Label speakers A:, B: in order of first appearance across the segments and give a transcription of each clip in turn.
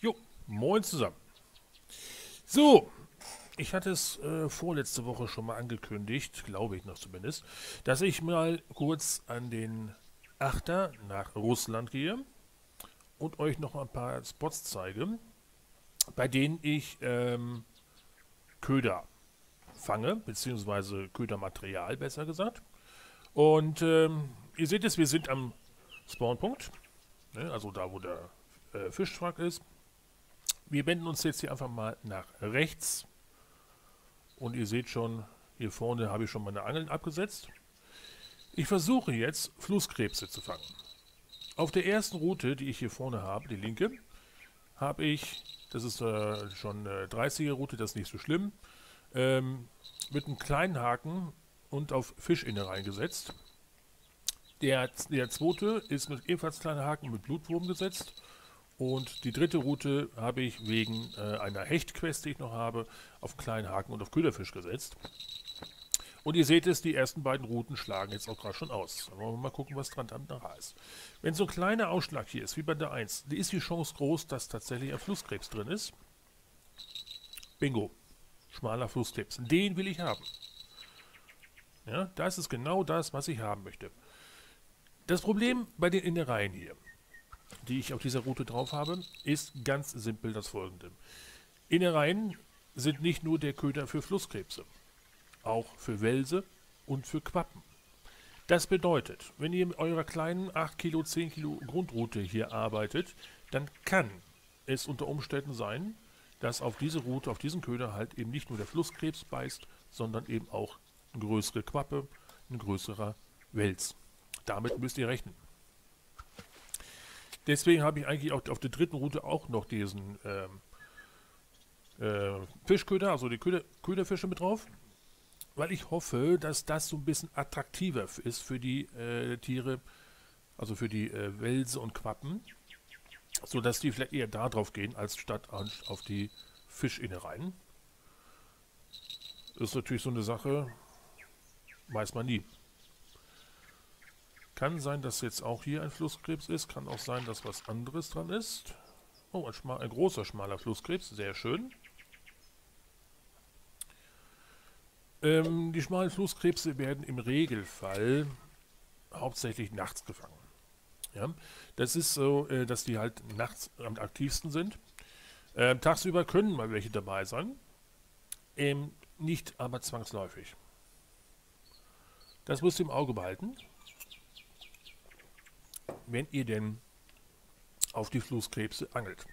A: Jo, moin zusammen. So, ich hatte es vorletzte Woche schon mal angekündigt, glaube ich noch zumindest, dass ich mal kurz an den Achter nach Russland gehe und euch noch ein paar Spots zeige, bei denen ich Köder fange, beziehungsweise Ködermaterial besser gesagt. Und ihr seht es, wir sind am Spawnpunkt, ne, also da, wo der Fischschwank ist. Wir wenden uns jetzt hier einfach mal nach rechts. Und ihr seht schon, hier vorne habe ich schon meine Angeln abgesetzt. Ich versuche jetzt, Flusskrebse zu fangen. Auf der ersten Route, die ich hier vorne habe, die linke, habe ich, das ist schon eine 30er Route, das ist nicht so schlimm, mit einem kleinen Haken und auf Fischinnereien gesetzt. Der zweite ist mit ebenfalls kleinen Haken mit Blutwurm gesetzt. Und die dritte Route habe ich wegen einer Hechtquest, die ich noch habe, auf kleinen Haken und auf Köderfisch gesetzt. Und ihr seht es, die ersten beiden Routen schlagen jetzt auch gerade schon aus. Dann wollen wir mal gucken, was dran nachher ist. Wenn so ein kleiner Ausschlag hier ist, wie bei der 1, die ist die Chance groß, dass tatsächlich ein Flusskrebs drin ist. Bingo. Schmaler Flusskrebs. Den will ich haben. Ja, das ist genau das, was ich haben möchte. Das Problem bei den Innereien hier, die ich auf dieser Route drauf habe, ist ganz simpel das folgende. Innereien sind nicht nur der Köder für Flusskrebse, auch für Welse und für Quappen. Das bedeutet, wenn ihr mit eurer kleinen 8 Kilo, 10 Kilo Grundroute hier arbeitet, dann kann es unter Umständen sein, dass auf diese Route, auf diesen Köder halt eben nicht nur der Flusskrebs beißt, sondern eben auch eine größere Quappe, ein größerer Wels. Damit müsst ihr rechnen. Deswegen habe ich eigentlich auch auf der dritten Route auch noch diesen Fischköder, also die Köderfische mit drauf, weil ich hoffe, dass das so ein bisschen attraktiver ist für die Tiere, also für die Welse und Quappen, sodass die vielleicht eher da drauf gehen, als statt auf die Fischinnereien. Das ist natürlich so eine Sache, weiß man nie. Kann sein, dass jetzt auch hier ein Flusskrebs ist, kann auch sein, dass was anderes dran ist. Oh, ein großer, schmaler Flusskrebs, sehr schön. Die schmalen Flusskrebse werden im Regelfall hauptsächlich nachts gefangen. Ja? Das ist so, dass die halt nachts am aktivsten sind. Tagsüber können mal welche dabei sein. Nicht aber zwangsläufig. Das müsst ihr im Auge behalten, wenn ihr denn auf die Flusskrebse angelt.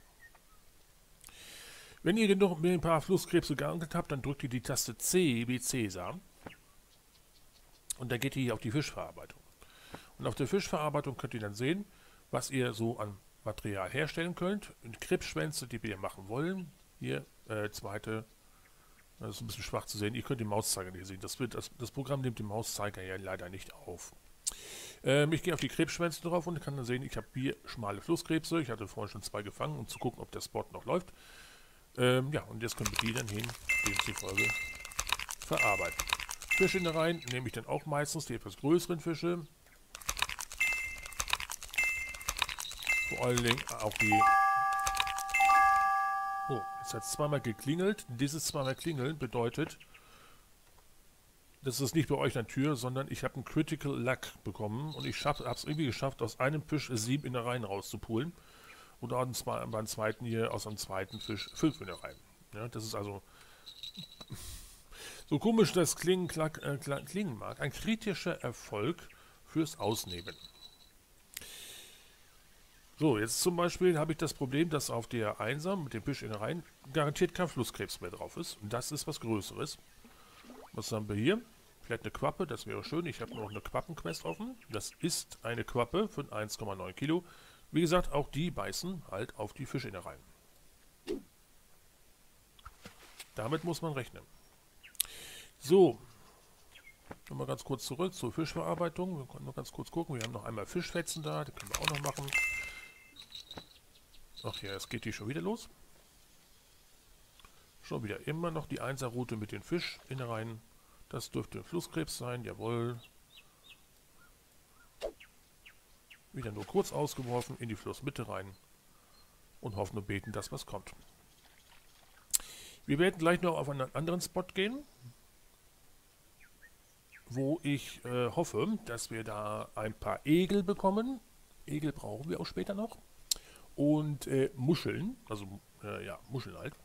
A: Wenn ihr denn noch mit ein paar Flusskrebse geangelt habt, dann drückt ihr die Taste C wie Cäsar. Und dann geht ihr hier auf die Fischverarbeitung. Und auf der Fischverarbeitung könnt ihr dann sehen, was ihr so an Material herstellen könnt. Und Krebsschwänze, die wir machen wollen. Hier, zweite, das ist ein bisschen schwach zu sehen. Ihr könnt den Mauszeiger nicht sehen. Das Programm nimmt den Mauszeiger ja leider nicht auf. Ich gehe auf die Krebsschwänze drauf und kann dann sehen, ich habe hier schmale Flusskrebse. Ich hatte vorhin schon 2 gefangen, um zu gucken, ob der Spot noch läuft. Ja, und jetzt können wir die dann demzufolge verarbeiten. Fischinnereien nehme ich dann auch meistens die etwas größeren Fische. Vor allen Dingen auch die... Oh, jetzt hat es zweimal geklingelt. Dieses zweimal klingeln bedeutet, das ist nicht bei euch an der Tür, sondern ich habe einen Critical Luck bekommen und ich habe es irgendwie geschafft, aus einem Fisch 7 Innereien rauszupulen. Und beim zweiten hier aus einem zweiten Fisch 5 Innereien. Ja, das ist also, so komisch das klingen mag, ein kritischer Erfolg fürs Ausnehmen. So, jetzt zum Beispiel habe ich das Problem, dass auf der 1er mit den Fischinnereien garantiert kein Flusskrebs mehr drauf ist. Und das ist was Größeres. Was haben wir hier? Vielleicht eine Quappe, das wäre schön. Ich habe noch eine Quappenquest offen. Das ist eine Quappe von 1,9 Kilo. Wie gesagt, auch die beißen halt auf die Fischinnereien. Damit muss man rechnen. So, nochmal ganz kurz zurück zur Fischverarbeitung. Wir können noch ganz kurz gucken. Wir haben noch einmal Fischfetzen da, die können wir auch noch machen. Ach ja, jetzt geht die schon wieder los. Schon wieder immer noch die 1er Route mit den Fischinnereien. Das dürfte ein Flusskrebs sein, jawohl. Wieder nur kurz ausgeworfen in die Flussmitte rein. und hoffen und beten, dass was kommt. Wir werden gleich noch auf einen anderen Spot gehen, wo ich hoffe, dass wir da ein paar Egel bekommen. Egel brauchen wir auch später noch. Und Muscheln, also ja, Muscheln halt.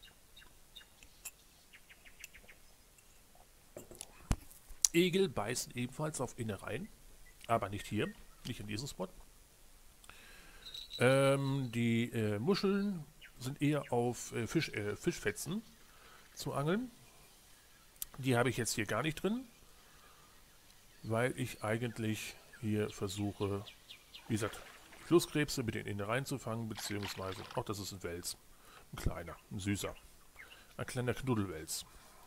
A: Egel beißen ebenfalls auf Innereien, aber nicht hier, nicht in diesem Spot. Die Muscheln sind eher auf Fischfetzen zu angeln. Die habe ich jetzt hier gar nicht drin, weil ich eigentlich hier versuche, wie gesagt, Flusskrebse mit den Innereien zu fangen, beziehungsweise, auch das ist ein Wels, ein kleiner, ein süßer, ein kleiner Knuddelwels.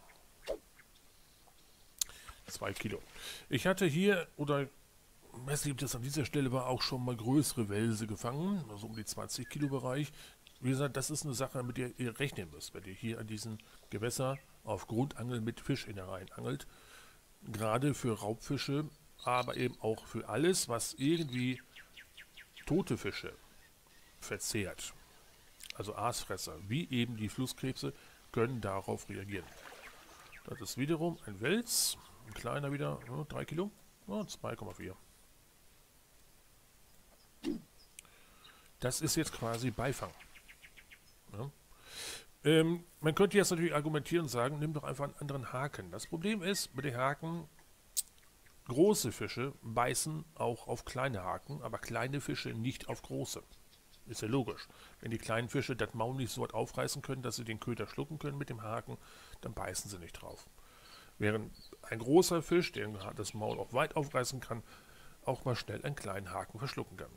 A: 2 Kilo. Ich hatte hier, oder weiß nicht, ob das an dieser Stelle war, auch schon mal größere Welse gefangen, also um die 20 Kilo Bereich. Wie gesagt, das ist eine Sache, mit der ihr rechnen müsst, wenn ihr hier an diesen Gewässer auf Grundangeln mit Fischinnereien angelt. Gerade für Raubfische, aber eben auch für alles, was irgendwie tote Fische verzehrt. Also Aasfresser, wie eben die Flusskrebse, können darauf reagieren. Das ist wiederum ein Wels, ein kleiner wieder, 3 Kilo, 2,4. Das ist jetzt quasi Beifang. Ja. Man könnte jetzt natürlich argumentieren und sagen, nimm doch einfach einen anderen Haken. Das Problem ist, mit den Haken, große Fische beißen auch auf kleine Haken, aber kleine Fische nicht auf große. Ist ja logisch. Wenn die kleinen Fische das Maul nicht so weit aufreißen können, dass sie den Köder schlucken können mit dem Haken, dann beißen sie nicht drauf. Während ein großer Fisch, der das Maul auch weit aufreißen kann, auch mal schnell einen kleinen Haken verschlucken kann.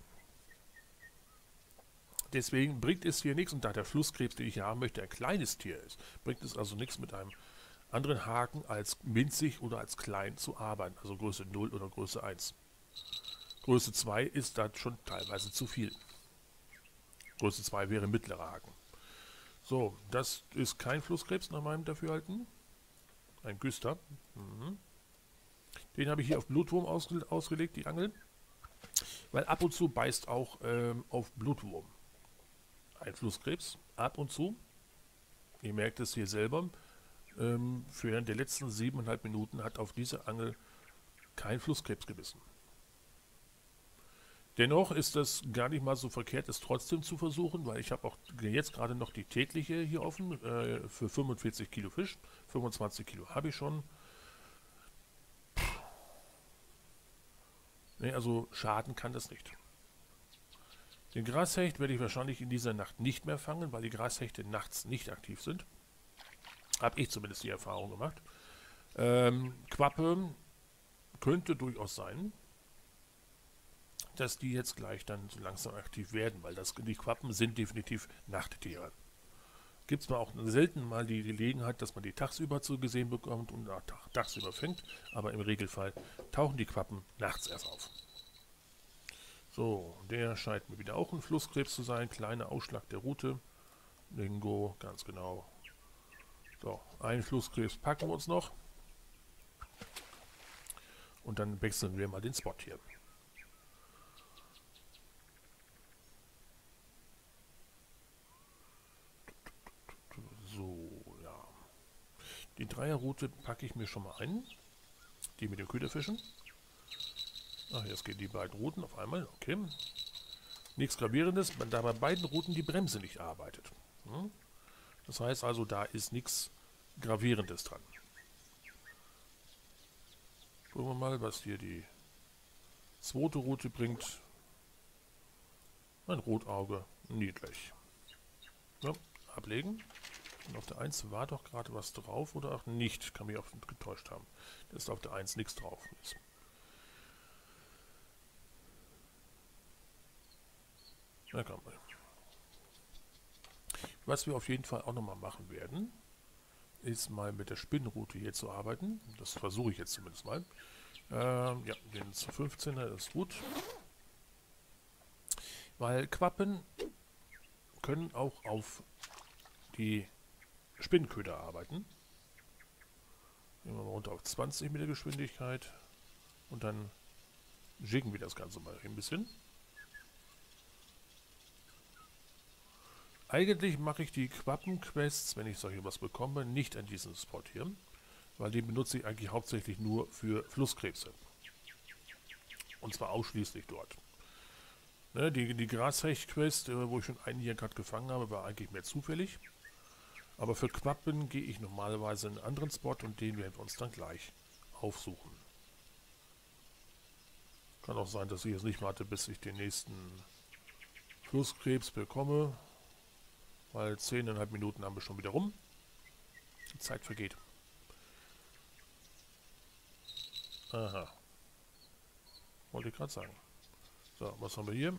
A: Deswegen bringt es hier nichts, und da der Flusskrebs, den ich haben möchte, ein kleines Tier ist, bringt es also nichts mit einem anderen Haken als winzig oder als klein zu arbeiten, also Größe 0 oder Größe 1. Größe 2 ist dann schon teilweise zu viel. Größe 2 wäre mittlerer Haken. So, das ist kein Flusskrebs nach meinem Dafürhalten. Ein Güster. Den habe ich hier auf Blutwurm ausgelegt, die Angel. Weil ab und zu beißt auch auf Blutwurm ein Flusskrebs. Ab und zu. Ihr merkt es hier selber. Für die letzten 7,5 Minuten hat auf diese Angel kein Flusskrebs gebissen. Dennoch ist es gar nicht mal so verkehrt, es trotzdem zu versuchen, weil ich habe auch jetzt gerade noch die tägliche hier offen für 45 Kilo Fisch. 25 Kilo habe ich schon. Nee, also schaden kann das nicht. Den Grashecht werde ich wahrscheinlich in dieser Nacht nicht mehr fangen, weil die Grashechte nachts nicht aktiv sind. Habe ich zumindest die Erfahrung gemacht. Quappe könnte durchaus sein, dass die jetzt gleich dann so langsam aktiv werden, weil die Quappen sind definitiv Nachttiere. Gibt es mal auch selten mal die Gelegenheit, dass man die tagsüber zu gesehen bekommt und tagsüber fängt, aber im Regelfall tauchen die Quappen nachts erst auf. So, der scheint mir wieder auch ein Flusskrebs zu sein. Kleiner Ausschlag der Rute. Bingo, ganz genau. So, einen Flusskrebs packen wir uns noch. Und dann wechseln wir mal den Spot hier. So, ja. Die Dreierroute packe ich mir schon mal ein. Die mit den Köderfischen. Ach, jetzt gehen die beiden Routen auf einmal. Okay. Nichts Gravierendes, da bei beiden Routen die Bremse nicht arbeitet. Das heißt also, da ist nichts Gravierendes dran. Gucken wir mal, was hier die zweite Route bringt. Ein Rotauge, niedlich. Ja, ablegen. Und auf der 1 war doch gerade was drauf oder auch nicht. Kann mich auch getäuscht haben. Da ist auf der 1 nichts drauf. Na komm. Was wir auf jeden Fall auch nochmal machen werden, ist mal mit der Spinnrute hier zu arbeiten. Das versuche ich jetzt zumindest mal. Ja, den 15er ist gut. Weil Quappen können auch auf die Spinnköder arbeiten. Gehen wir mal runter auf 20 mit der Geschwindigkeit. Und dann jiggen wir das Ganze mal ein bisschen. Eigentlich mache ich die Quappenquests, wenn ich solche was bekomme, nicht an diesem Spot hier, weil die benutze ich eigentlich hauptsächlich nur für Flusskrebse. Und zwar ausschließlich dort. Ne, die Grashecht-Quest, wo ich schon einen hier gerade gefangen habe, war eigentlich mehr zufällig. Aber für Quappen gehe ich normalerweise in einen anderen Spot und den werden wir uns dann gleich aufsuchen. Kann auch sein, dass ich jetzt nicht warte, bis ich den nächsten Flusskrebs bekomme. Weil 10,5 Minuten haben wir schon wieder rum. Die Zeit vergeht. Aha. Wollte ich gerade sagen. So, was haben wir hier?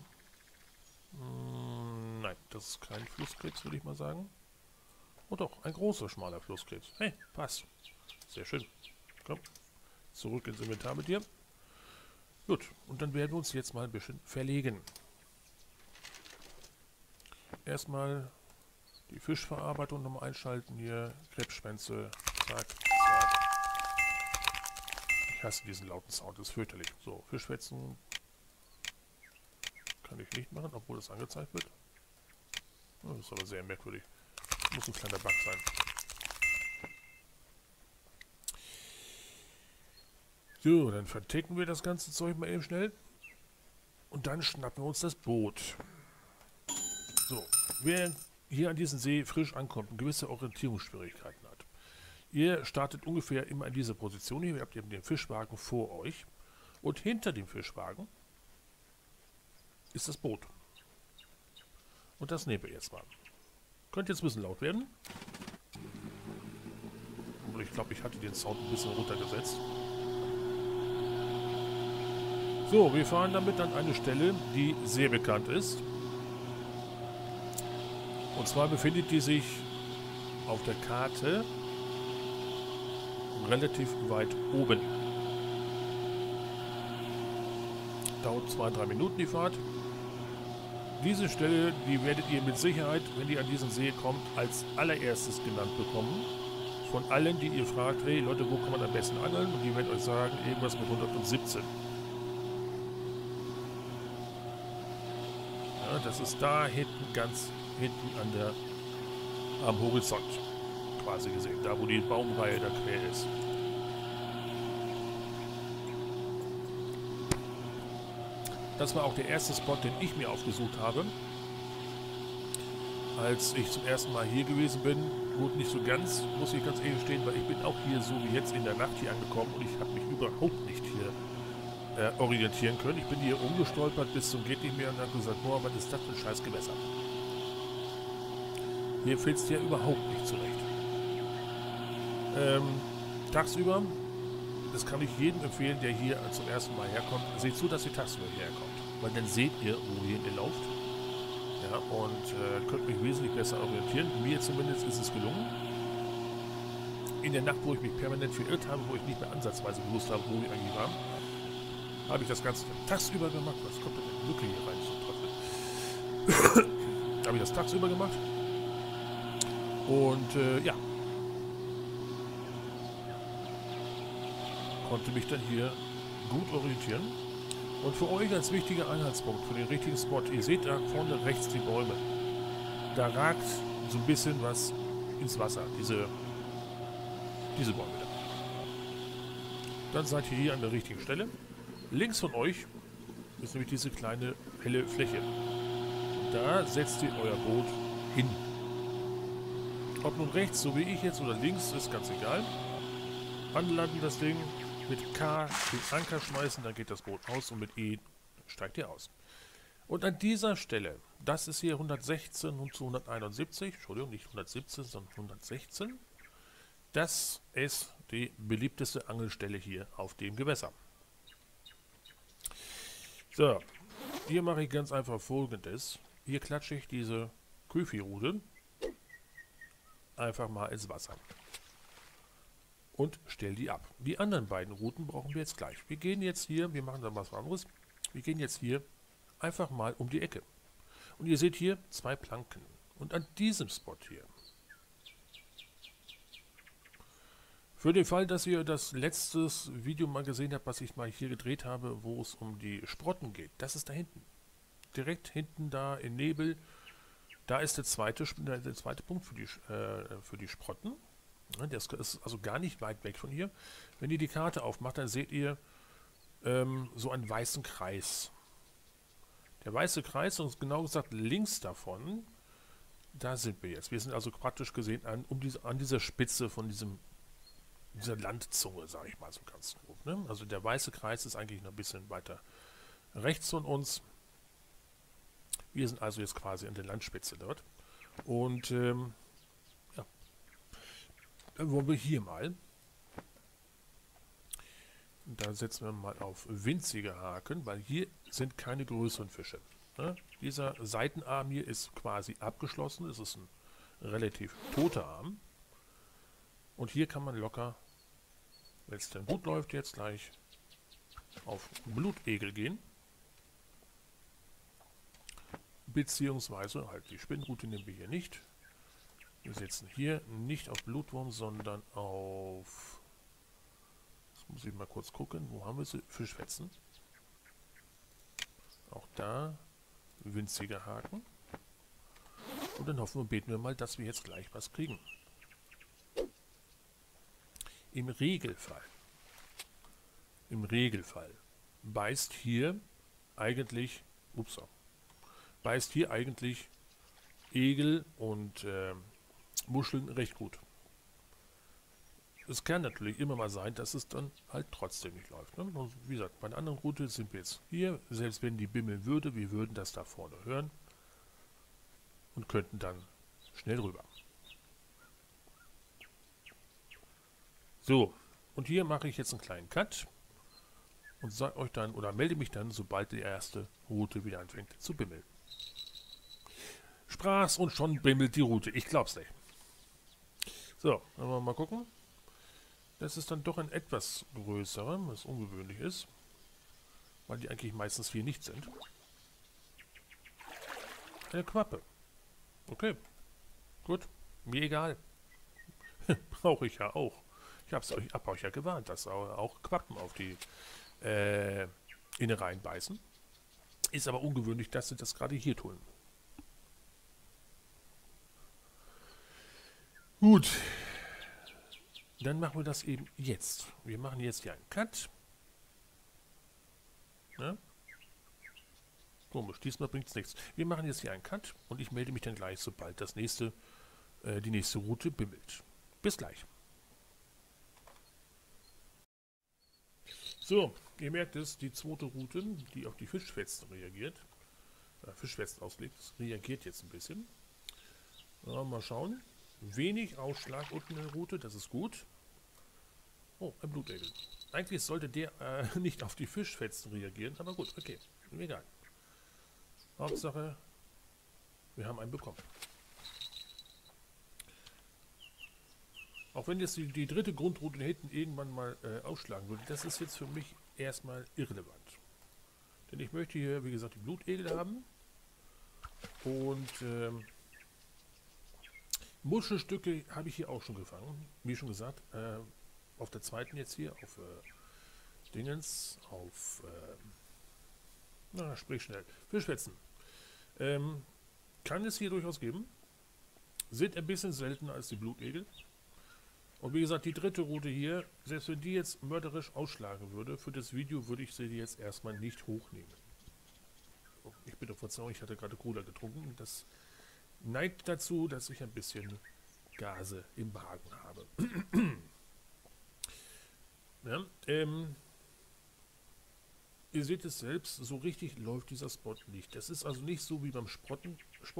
A: Nein, das ist kein Flusskrebs, würde ich mal sagen. Oh doch, ein großer, schmaler Flusskrebs. Hey, passt. Sehr schön. Komm, zurück ins Inventar mit dir. Gut, und dann werden wir uns jetzt mal ein bisschen verlegen. Erstmal die Fischverarbeitung nochmal einschalten hier. Krebsschwänze. Zack, zack. Ich hasse diesen lauten Sound, das ist fürchterlich. So, Fischfetzen kann ich nicht machen, obwohl das angezeigt wird. Das ist aber sehr merkwürdig. Muss ein kleiner Bug sein. So, dann verticken wir das ganze Zeug mal eben schnell. Und dann schnappen wir uns das Boot. So, wer hier an diesem See frisch ankommt und gewisse Orientierungsschwierigkeiten hat. Ihr startet ungefähr immer in dieser Position hier. Ihr habt eben den Fischwagen vor euch. Und hinter dem Fischwagen ist das Boot. Und das nehmen wir jetzt mal. Könnte jetzt ein bisschen laut werden. Und ich glaube, ich hatte den Sound ein bisschen runtergesetzt. So, wir fahren damit an eine Stelle, die sehr bekannt ist. Und zwar befindet die sich auf der Karte relativ weit oben. Dauert 2-3 Minuten die Fahrt. Diese Stelle, die werdet ihr mit Sicherheit, wenn ihr an diesen See kommt, als allererstes genannt bekommen. Von allen, die ihr fragt, hey Leute, wo kann man am besten angeln? Und die werden euch sagen, irgendwas mit 117. Ja, das ist da hinten, ganz hinten am Horizont, quasi gesehen. Da, wo die Baumreihe da quer ist. Das war auch der erste Spot, den ich mir aufgesucht habe. Als ich zum ersten Mal hier gewesen bin, gut nicht so ganz, muss ich ganz ehrlich stehen, weil ich bin auch hier so wie jetzt in der Nacht hier angekommen und ich habe mich überhaupt nicht hier orientieren können. Ich bin hier umgestolpert bis zum geht nicht mehr und habe gesagt, boah, was ist das für ein scheiß Gewässer? Hier fällst du ja überhaupt nicht zurecht. Tagsüber, das kann ich jedem empfehlen, der hier zum ersten Mal herkommt, seht zu, dass ihr tagsüber hierher kommt. Weil dann seht ihr, wohin ihr lauft. Ja, und könnt mich wesentlich besser orientieren. Mir zumindest ist es gelungen. In der Nacht, wo ich mich permanent verirrt habe, wo ich nicht mehr ansatzweise gewusst habe, wo wir eigentlich waren, habe ich das Ganze tagsüber gemacht. Was kommt denn in die Lücke hier rein? So Trottel. Habe ich das tagsüber gemacht. Und ja. Konnte mich dann hier gut orientieren. Und für euch als wichtiger Anhaltspunkt, für den richtigen Spot, ihr seht da vorne rechts die Bäume. Da ragt so ein bisschen was ins Wasser, diese Bäume da. Dann seid ihr hier an der richtigen Stelle. Links von euch ist nämlich diese kleine helle Fläche. Und da setzt ihr euer Boot hin. Ob nun rechts, so wie ich jetzt, oder links, ist ganz egal. Anlanden das Ding. Mit K den Anker schmeißen, dann geht das Boot aus und mit E steigt ihr aus. Und an dieser Stelle, das ist hier 116 und zu 171, Entschuldigung, nicht 117, sondern 116. Das ist die beliebteste Angelstelle hier auf dem Gewässer. So, hier mache ich ganz einfach Folgendes. Hier klatsche ich diese Köfi-Rute einfach mal ins Wasser. Und stell die ab. Die anderen beiden Routen brauchen wir jetzt gleich. Wir gehen jetzt hier, wir machen dann was anderes. Wir gehen jetzt hier einfach mal um die Ecke. Und ihr seht hier 2 Planken. Und an diesem Spot hier, für den Fall, dass ihr das letzte Video mal gesehen habt, was ich mal hier gedreht habe, wo es um die Sprotten geht, das ist da hinten. Direkt hinten da im Nebel Da ist der zweite Punkt für die Sprotten. Ja, das ist also gar nicht weit weg von hier. Wenn ihr die Karte aufmacht, dann seht ihr so einen weißen Kreis. Der weiße Kreis, und genau gesagt links davon, da sind wir jetzt. Wir sind also praktisch gesehen an dieser Spitze von dieser Landzunge, sage ich mal so ganz grob. Ne? Also der weiße Kreis ist eigentlich noch ein bisschen weiter rechts von uns. Wir sind also jetzt quasi an der Landspitze dort. Und ja, dann wollen wir hier mal. Da setzen wir mal auf winzige Haken, weil hier sind keine größeren Fische. Ne? Dieser Seitenarm hier ist quasi abgeschlossen. Es ist ein relativ toter Arm. Und hier kann man locker, wenn es dann gut läuft, jetzt gleich auf Blutegel gehen. Beziehungsweise halt die Spinnrute nehmen wir hier nicht. Wir setzen hier nicht auf Blutwurm, sondern auf... Jetzt muss ich mal kurz gucken, wo haben wir sie? Fischfetzen. Auch da winzige Haken. Und dann hoffen wir, beten wir mal, dass wir jetzt gleich was kriegen. Im Regelfall beißt hier eigentlich, Egel und Muscheln recht gut. Es kann natürlich immer mal sein, dass es dann halt trotzdem nicht läuft. Ne? Und wie gesagt, bei einer anderen Route sind wir jetzt hier. Selbst wenn die bimmeln würde, wir würden das da vorne hören und könnten dann schnell rüber. So, und hier mache ich jetzt einen kleinen Cut und sage euch dann oder melde mich dann, sobald die erste Route wieder anfängt zu bimmeln. Sprach's und schon bimmelt die Route. Ich glaub's nicht. So, dann wollen wir mal gucken. Das ist dann doch ein etwas größerer, was ungewöhnlich ist, weil die eigentlich meistens hier nicht sind. Eine Quappe. Okay, gut, mir egal. Brauche ich ja auch. Ich hab euch ja gewarnt, dass auch Quappen auf die Innereien beißen. Ist aber ungewöhnlich, dass sie das gerade hier tun. Gut. Dann machen wir das eben jetzt. Wir machen jetzt hier einen Cut. Ne? Komisch, diesmal bringt es nichts. Wir machen jetzt hier einen Cut und ich melde mich dann gleich, sobald die nächste Route bimmelt. Bis gleich. So, ihr merkt es, die zweite Route, die auf die Fischfetzen reagiert, Fischfetzen auslegt, reagiert jetzt ein bisschen. Ja, mal schauen. Wenig Ausschlag unten in der Route, das ist gut. Oh, ein Blutegel. Eigentlich sollte der nicht auf die Fischfetzen reagieren, aber gut, okay, egal. Hauptsache, wir haben einen bekommen. Auch wenn jetzt die dritte Grundroute hinten irgendwann mal ausschlagen würde, das ist jetzt für mich erstmal irrelevant. Denn ich möchte hier, wie gesagt, die Blutegel haben. Und Muschelstücke habe ich hier auch schon gefangen. Wie schon gesagt, auf der zweiten jetzt hier, auf Dingens, auf, na, sprich schnell, Fischfetzen. Kann es hier durchaus geben. Sind ein bisschen seltener als die Blutegel. Und wie gesagt, die dritte Route hier, selbst wenn die jetzt mörderisch ausschlagen würde, für das Video würde ich sie jetzt erstmal nicht hochnehmen. Oh, ich bitte Verzeihung, ich hatte gerade Cola getrunken. Das neigt dazu, dass ich ein bisschen Gase im Magen habe. Ja, ihr seht es selbst, so richtig läuft dieser Spot nicht. Das ist also nicht so wie beim Sprotten,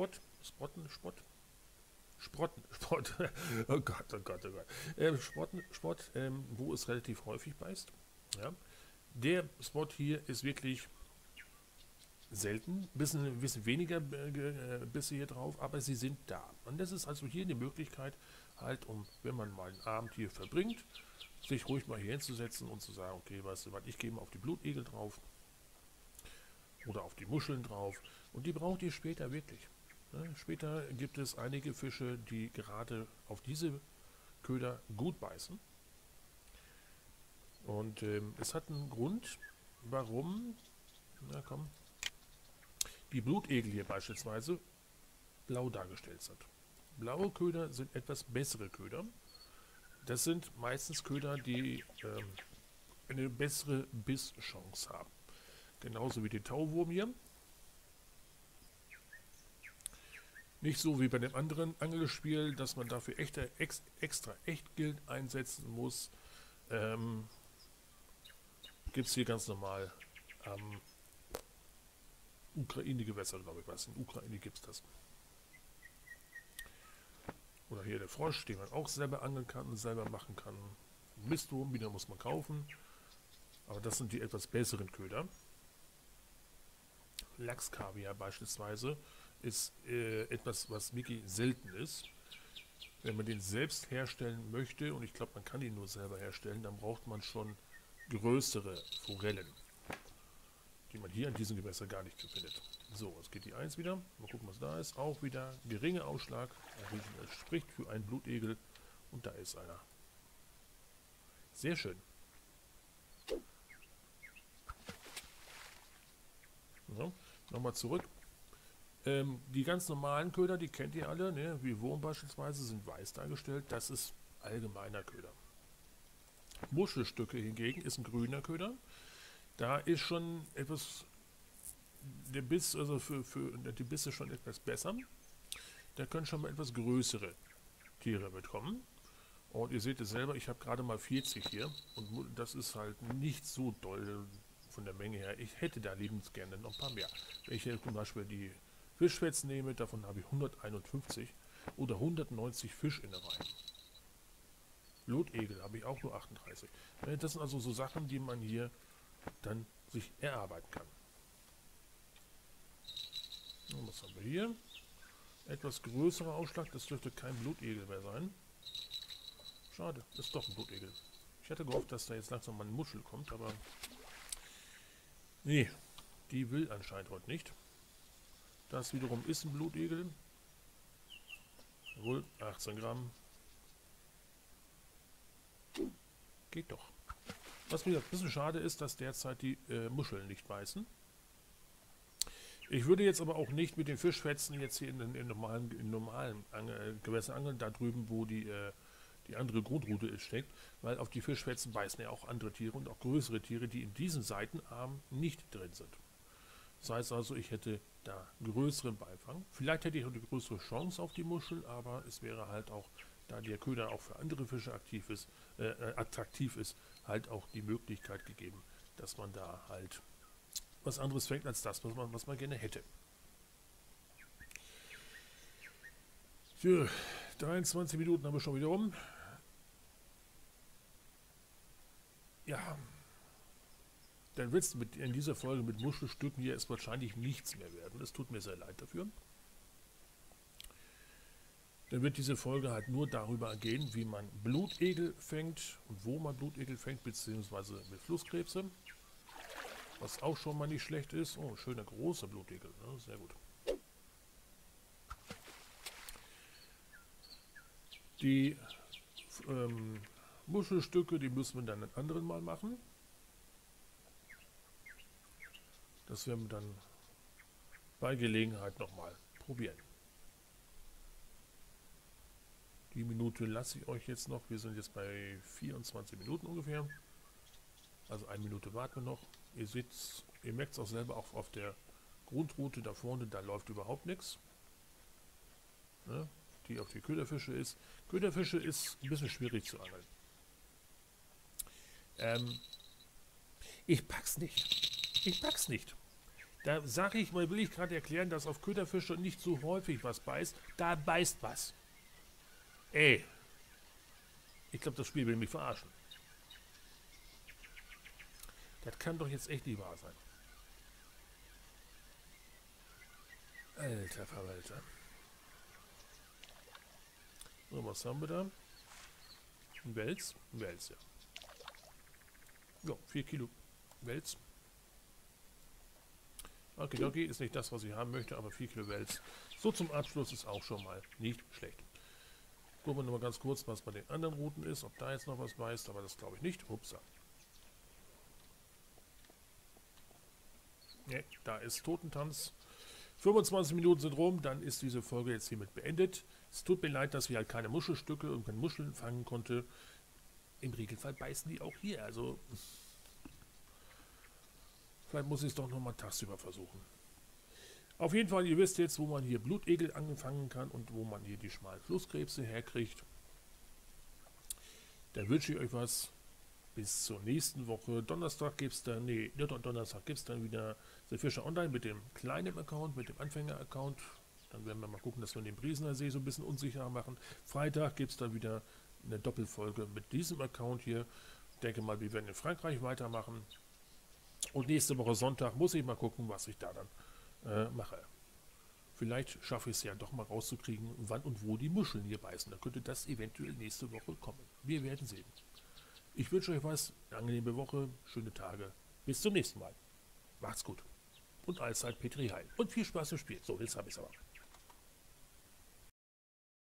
A: oh Gott, oh Gott, oh Gott. Spot, wo es relativ häufig beißt. Ja. Der Spot hier ist wirklich selten, ein bisschen weniger Bisse hier drauf, aber sie sind da. Und das ist also hier eine Möglichkeit, halt, wenn man mal einen Abend hier verbringt, sich ruhig mal hier hinzusetzen und zu sagen, okay, weißt du was, ich gehe mal auf die Blutegel drauf oder auf die Muscheln drauf und die braucht ihr später wirklich. Später gibt es einige Fische, die gerade auf diese Köder gut beißen. Und es hat einen Grund, warum, na komm, die Blutegel hier beispielsweise blau dargestellt sind. Blaue Köder sind etwas bessere Köder. Das sind meistens Köder, die eine bessere Bisschance haben. Genauso wie den Tauwurm hier. Nicht so wie bei dem anderen Angelspiel, dass man dafür extra Echtgeld einsetzen muss. Gibt es hier ganz normal am Ukraine-Gewässer, glaube ich, was. In Ukraine gibt es das. Oder hier der Frosch, den man auch selber angeln kann und selber machen kann. Mistwurm wieder muss man kaufen. Aber das sind die etwas besseren Köder. Lachskaviar beispielsweise ist etwas, was wirklich selten ist. Wenn man den selbst herstellen möchte, und ich glaube, man kann ihn nur selber herstellen, dann braucht man schon größere Forellen, die man hier in diesem Gewässer gar nicht findet. So, jetzt geht die 1 wieder. Mal gucken, was da ist. Auch wieder geringer Ausschlag. Das spricht für einen Blutegel. Und da ist einer. Sehr schön. So, nochmal zurück. Die ganz normalen Köder, die kennt ihr alle, ne? Wie Wurm beispielsweise, sind weiß dargestellt. Das ist allgemeiner Köder. Muschelstücke hingegen ist ein grüner Köder. Da ist schon etwas, der Biss, also für die Bisse schon etwas besser. Da können schon mal etwas größere Tiere mitkommen. Und ihr seht es selber, ich habe gerade mal 40 hier. Und das ist halt nicht so doll von der Menge her. Ich hätte da lebensgerne noch ein paar mehr. Wenn ich hier zum Beispiel die Fischfetzen nehme, davon habe ich 151 oder 190 Fischinnereien. Blutegel habe ich auch nur 38. Das sind also so Sachen, die man hier dann sich erarbeiten kann. Und was haben wir hier? Etwas größerer Ausschlag, das dürfte kein Blutegel mehr sein. Schade, ist doch ein Blutegel. Ich hatte gehofft, dass da jetzt langsam mal eine Muschel kommt, aber nee, die will anscheinend heute nicht. Das wiederum ist ein Blutegel. Jawohl, 18 Gramm. Geht doch. Was wieder ein bisschen schade ist, dass derzeit die Muscheln nicht beißen. Ich würde jetzt aber auch nicht mit den Fischfetzen jetzt hier in normalen Gewässern angeln, da drüben, wo die andere Grundrute steckt, weil auf die Fischfetzen beißen ja auch andere Tiere und auch größere Tiere, die in diesen Seitenarmen nicht drin sind. Das heißt also, ich hätte da größeren Beifang. Vielleicht hätte ich auch eine größere Chance auf die Muschel, aber es wäre halt auch, da der Köder auch für andere Fische attraktiv ist, halt auch die Möglichkeit gegeben, dass man da halt was anderes fängt als das, was man gerne hätte. Für 23 Minuten haben wir schon wieder rum. Ja, dann wird es in dieser Folge mit Muschelstücken hier erst wahrscheinlich nichts mehr werden. Es tut mir sehr leid dafür. Dann wird diese Folge halt nur darüber gehen, wie man Blutegel fängt und wo man Blutegel fängt, beziehungsweise mit Flusskrebse. Was auch schon mal nicht schlecht ist. Oh, schöner großer Blutegel, ne? Sehr gut. Die Muschelstücke, die müssen wir dann ein anderen Mal machen. Das werden wir dann bei Gelegenheit nochmal probieren. Die Minute lasse ich euch jetzt noch. Wir sind jetzt bei 24 Minuten ungefähr. Also 1 Minute warten wir noch. Ihr merkt es auch selber, auch auf der Grundroute da vorne, da läuft überhaupt nichts. Ne? Die auf die Köderfische ist. Köderfische ist ein bisschen schwierig zu angeln. Ich pack's nicht. Ich pack's nicht. Da sage ich mal, will ich gerade erklären, dass auf Köderfische nicht so häufig was beißt. Da beißt was. Ey. Ich glaube, das Spiel will mich verarschen. Das kann doch jetzt echt nicht wahr sein. Alter Verwalter. So, was haben wir da? Ein Wels? Ein Wels, ja. Ja, 4 Kilo Wels. Okay, okay, ist nicht das, was ich haben möchte, aber 4 Kilo Wels. So zum Abschluss ist auch schon mal nicht schlecht. Gucken wir nochmal ganz kurz, was bei den anderen Routen ist, ob da jetzt noch was beißt, aber das glaube ich nicht. Upsa. Ne, da ist Totentanz. 25 Minuten sind rum, dann ist diese Folge jetzt hiermit beendet. Es tut mir leid, dass wir halt keine Muschelstücke und keine Muscheln fangen konnte. Im Regelfall beißen die auch hier, also vielleicht muss ich es doch nochmal tagsüber versuchen. Auf jeden Fall, ihr wisst jetzt, wo man hier Blutegel anfangen kann und wo man hier die schmalen Flusskrebse herkriegt. Dann wünsche ich euch was. Bis zur nächsten Woche. Donnerstag gibt es dann, Donnerstag gibt es dann wieder The Fischer Online mit dem kleinen Account, mit dem Anfänger-Account. Dann werden wir mal gucken, dass wir den Briesener See so ein bisschen unsicher machen. Freitag gibt es dann wieder eine Doppelfolge mit diesem Account hier. Ich denke mal, wir werden in Frankreich weitermachen. Und nächste Woche Sonntag muss ich mal gucken, was ich da dann mache. Vielleicht schaffe ich es ja doch mal rauszukriegen, wann und wo die Muscheln hier beißen. Dann könnte das eventuell nächste Woche kommen. Wir werden sehen. Ich wünsche euch was, eine angenehme Woche, schöne Tage. Bis zum nächsten Mal. Macht's gut. Und allzeit Petri Heil. Und viel Spaß im Spiel. So, jetzt habe ich es aber.